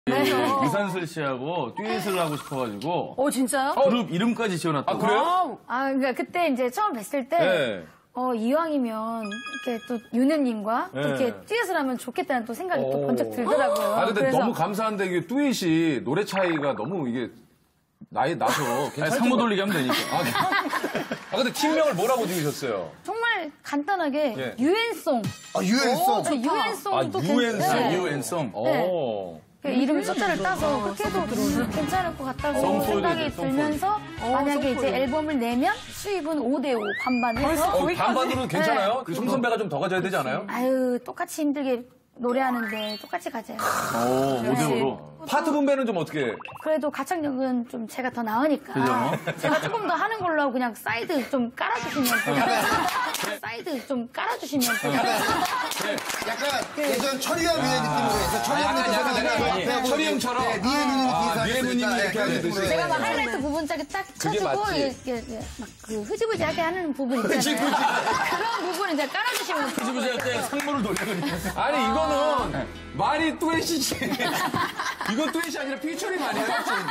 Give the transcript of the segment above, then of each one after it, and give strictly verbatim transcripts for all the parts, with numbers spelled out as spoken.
네. 유산슬 씨하고 듀엣을 하고 싶어가지고 어, 진짜요? 그룹 이름까지 지어놨다고. 아, 그래요? 아, 그러니까 그때 이제 처음 뵀을 때, 네. 어, 이왕이면 이렇게 또 윤우님과 네. 또 이렇게 듀엣을 하면 좋겠다는 또 생각이 또 오. 번쩍 들더라고요. 아, 근데 그래서 너무 감사한데 이게 듀엣이 노래 차이가 너무 이게 나이 나서 아니, 괜찮죠? 상모 돌리기 하면 되니까. 아, 근데 팀명을 뭐라고 지으셨어요? 정말 간단하게 예. 유엔송. 아, 유엔송. 저 유엔송도 아, 유엔송. 괜찮- 네. 유엔송. 오. 그 이름 숫자를 따서 그렇게 해도 괜찮을 것 같다고 송포이 생각이 되죠, 송포이. 들면서 만약에 이제 앨범을 내면 수입은 오 대 오 반반해서 어, 반반으로는 괜찮아요? 네. 송 선배가 좀 더 가져야 되지 않아요? 아유 똑같이 힘들게 노래하는데 똑같이 가져요. 오, 오 대 오로. 파트 분배는 좀 어떻게? 그래도 가창력은 좀 제가 더 나으니까 그죠? 제가 조금 더 하는 걸로 하고 그냥 사이드 좀 깔아주시면 또 사이드 좀 깔아주시면 또 약간 예전 철이와 미의 느낌으로 해서 철이 약간, 형님도 약간, 약간 약간, 앞에 철이 형처럼? 네, 미의 누님 아, 미의 누님이 이렇게 하듯이. 제가 막 하이라이트 부분짝에 딱 그게 쳐주고 맞지. 이렇게 막 그 흐지부지하게 하는 부분 있잖아요. 그런 부분 이제 깔아주시면 또 지부지 할때 상모를 돌려버리니까. 아니, 이거는 말이 듀엣이지. 이건 듀엣이 아니라 피처링 아니에요?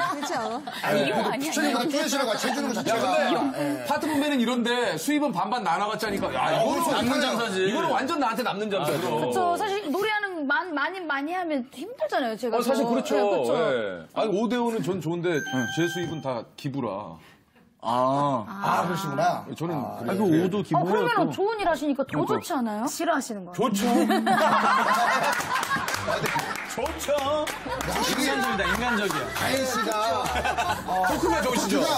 피처링보다 듀엣이라고 같이 해주는 거 자체가. 야, 근데 파트 분배는 이런데 수입은 반반 나눠갔자니까. 야, 이거는 남는 장사지. 이거는 완전 나한테 남는 장사죠. 저 사실 노래하는 많이 많이 많이 하면 힘들잖아요. 제가 어, 사실 또. 그렇죠. 네, 그렇죠. 예. 아니, 오 대 오는 전 좋은데 제 수입은 다 기부라. 아. 아, 그러시구나. 저는 아, 그래요. 그 오도 아, 기부해요. 그러면 또. 좋은 일 하시니까 더 좋지 않아요? 싫어하시는 거예요? 좋죠. 좋죠. 인간적이다, 인간적이야. 가인 씨가 토크가 좋으시죠?